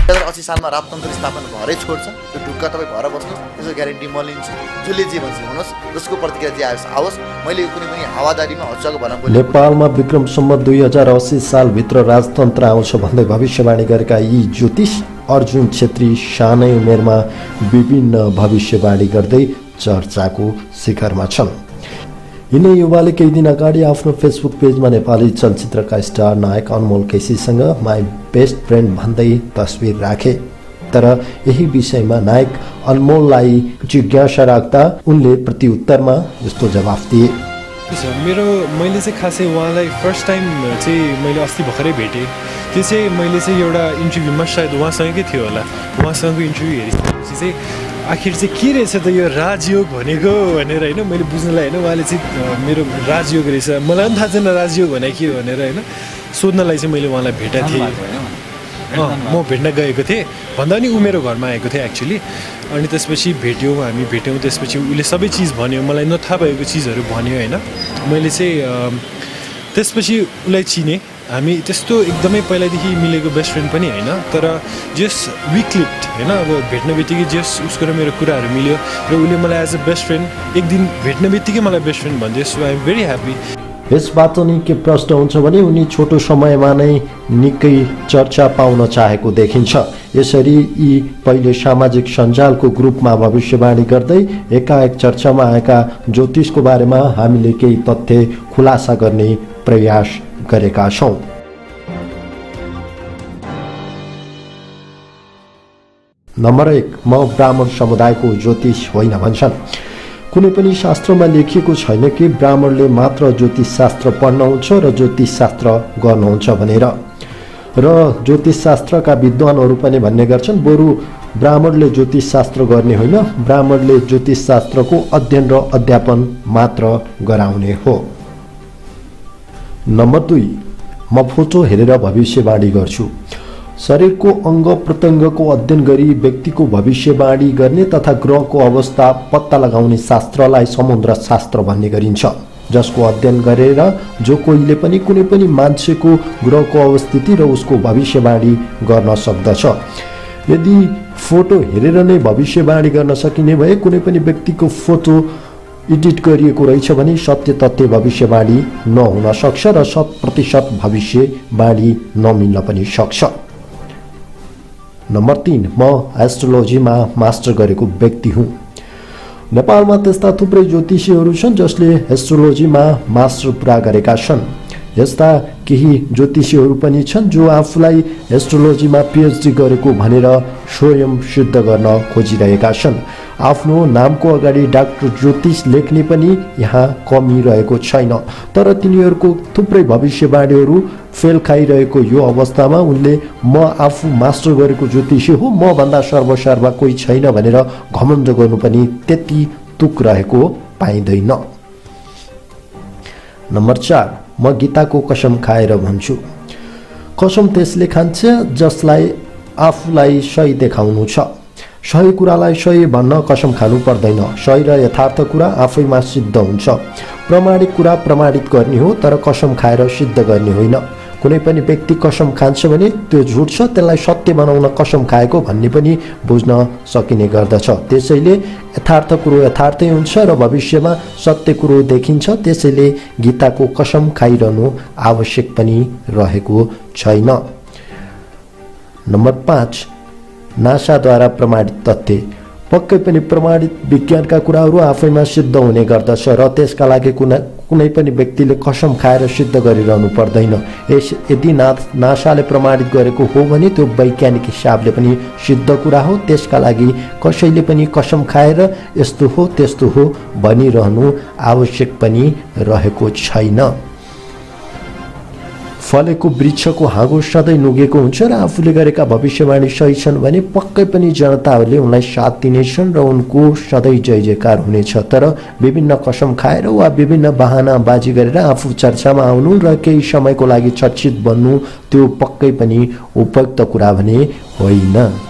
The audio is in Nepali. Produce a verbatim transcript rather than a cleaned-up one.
दुई हजार अस्सी सालमा राजतन्त्र स्थापना भएरै छोड्छ त्यो ढुक्क तपाईँ भएर बस्नु त्यसको ग्यारेन्टी म लिन्छु जसले जे भन्छ भन्नुहोस् जसको प्रतिक्रिया जे आओस् आओस् मैले कुनै पनि हावादारीमा हच्चाको भरमा बोलेको नेपालमा विक्रम सम्वत दुई हजार अस्सी सालभित्र राजतन्त्र आउँछ भन्दै भविष्यवाणी गरेका यी ज्योतिष अर्जुन छेत्री सानै उमेरमा विभिन्न भविष्यवाणी गर्दै चर्चाको शिखरमा छन्। यिनै युवाले केही दिन अगाडि आफ्नो फेसबुक पेजमा नेपाली चलचित्रका स्टार नायक अनमोल केसीसँग माई बेस्ट फ्रेन्ड भन्दै तस्बिर राखे। तर यही विषयमा नायक अनमोललाई जिज्ञासा राख्दा उनले प्रत्युत्तरमा यस्तो जवाफ दिए। मेरो मैले चाहिँ खासै उहाँलाई फर्स्ट टाइम चाहिँ मैले अस्ति भर्खरै भेटेँ। त्यो चाहिँ मैले चाहिँ एउटा इन्टरभ्यूमा सायद उहाँसँगै थियो होला, उहाँसँगको इन्टरभ्यू हेरेपछि चाहिँ आखिर चाहिँ के रहेछ त यो राजयोग भनेको भनेर होइन मैले बुझ्नलाई होइन उहाँले चाहिँ मेरो राजयोग रहेछ मलाई पनि थाहा छैन राजयोग भने के भनेर होइन सोध्नलाई चाहिँ मैले उहाँलाई भेटेको थिएँ। अँ म भेट्न गएको थिएँ भन्दा पनि ऊ मेरो घरमा आएको थिएँ एक्चुअली। अनि त्यसपछि भेट्यौँ हामी भेट्यौँ त्यसपछि उसले सबै चिज भन्यो मलाई नथाहा भएको चिजहरू भन्यो होइन। मैले चाहिँ त्यसपछि उसलाई चिनेँ हामी त्यस्तो एकदमै पहिलादेखि मिलेको बेस्ट फ्रेन्ड पनि होइन तर जस विक्लिप्ड होइन अब भेट्ने बित्तिकै जस उसको र मेरो कुराहरू मिल्यो र उसले मलाई एज अ बेस्ट फ्रेन्ड एक दिन भेट्ने बित्तिकै मलाई बेस्ट फ्रेन्ड भनिदियो। So I am very happy. यसबाट नि के प्रश्न हुन्छ भने उनी छोटो समयमा नै निकै चर्चा पाउन चाहेको देखिन्छ। यसरी यी पहिले सामाजिक सञ्जालको ग्रुपमा भविष्यवाणी गर्दै एकाएक चर्चामा आएका ज्योतिषको बारेमा हामीले केही तथ्य खुलासा गर्ने प्रयास गरेका छौँ। नम्बर एक, म ब्राह्मण समुदायको ज्योतिष होइन भन्छन्। कुनै पनि शास्त्रमा लेखिएको छैन कि ब्राह्मणले मात्र ज्योतिष शास्त्र पढ्नुहुन्छ र ज्योतिष शास्त्र गर्नुहुन्छ भनेर। र ज्योतिष शास्त्रका विद्वानहरू पनि भन्ने गर्छन् बरु ब्राह्मणले ज्योतिष शास्त्र गर्ने होइन, ब्राह्मणले ज्योतिष शास्त्रको अध्ययन र अध्यापन मात्र गराउने हो। नम्बर दुई, म फोटो हेरेर भविष्यवाणी गर्छु। शरीरको अङ्ग प्रत्यङ्गको अध्ययन गरी व्यक्तिको भविष्यवाणी गर्ने तथा ग्रहको अवस्था पत्ता लगाउने शास्त्रलाई समुद्र शास्त्र भन्ने गरिन्छ, जसको अध्ययन गरेर जो कोहीले पनि कुनै पनि मान्छेको ग्रहको अवस्थिति र उसको भविष्यवाणी गर्न सक्दछ। यदि फोटो हेरेर नै भविष्यवाणी गर्न सकिने भए कुनै पनि व्यक्तिको फोटो एडिट गरिएको रहेछ भने सत्य तथ्य भविष्यवाणी नहुन सक्छ र शत प्रतिशत भविष्यवाणी नमिल्न पनि सक्छ। नम्बर तीन, म एस्ट्रोलोजीमा मास्टर गरेको व्यक्ति हुँ। नेपालमा त्यस्ता थुप्रै ज्योतिषीहरू छन् जसले एस्ट्रोलोजीमा मास्टर पुरा गरेका छन्। यस्ता केही ज्योतिषीहरू पनि छन् जो आफूलाई एस्ट्रोलोजीमा पिएचडी गरेको भनेर स्वयं सिद्ध गर्न खोजिरहेका छन्। आफ्नो नामको अगाडि डाक्टर ज्योतिष लेख्ने पनि यहाँ कमी रहेको छैन। तर तिनीहरूको थुप्रै भविष्यवाणीहरू फेल खाइरहेको यो अवस्थामा उनले म आफू मास्टर गरेको ज्योतिषी हो, म भन्दा सर्वसर्वा कोही छैन भनेर घमण्ड गर्नु पनि त्यति तुक रहेको पाइँदैन। नम्बर चार, म गीताको कसम खाएर भन्छु। कसम त्यसले खान्छ जसलाई आफूलाई सही देखाउनु छ। सही कुरालाई सही भन्न कसम खानु पर्दैन। सही र यथार्थ कुरा आफैमा सिद्ध हुन्छ। प्रमाणिक कुरा प्रमाणित गर्ने हो तर कसम खाएर सिद्ध गर्ने होइन। कुनै पनि व्यक्ति कसम खान्छ भने त्यो झुट छ, त्यसलाई सत्य बनाउन कसम खाएको भन्ने पनि बुझ्न सकिने गर्दछ। त्यसैले यथार्थ कुरो यथार्थै हुन्छ र भविष्यमा सत्य कुरो देखिन्छ। त्यसैले गीताको कसम खाइरहनु आवश्यक पनि रहेको छैन। नम्बर पाँच, नासाद्वारा प्रमाणित तथ्य। पक्कै पनि प्रमाणित विज्ञानका कुराहरू आफैमा सिद्ध हुने गर्दछ र त्यसका लागि कुनै कुनै पनि व्यक्तिले कसम खाएर सिद्ध गरिरहनु पर्दैन। यस यदि ना नासाले प्रमाणित गरेको हो भने त्यो वैज्ञानिक हिसाबले पनि सिद्ध कुरा हो। त्यसका लागि कसैले पनि कसम खाएर यस्तो हो त्यस्तो हो भनिरहनु आवश्यक पनि रहेको छैन। फलेको वृक्षको हाँगो सधैँ नुगेको हुन्छ र आफूले गरेका भविष्यवाणी सही छन् भने पक्कै पनि जनताहरूले उनलाई साथ दिनेछन् र उनको सधैँ जय जयकार हुनेछ। तर विभिन्न कसम खाएर वा विभिन्न बहानाबाजी गरेर आफू चर्चामा आउनु र केही समयको लागि चर्चित बन्नु त्यो पक्कै पनि उपयुक्त कुरा भने होइन।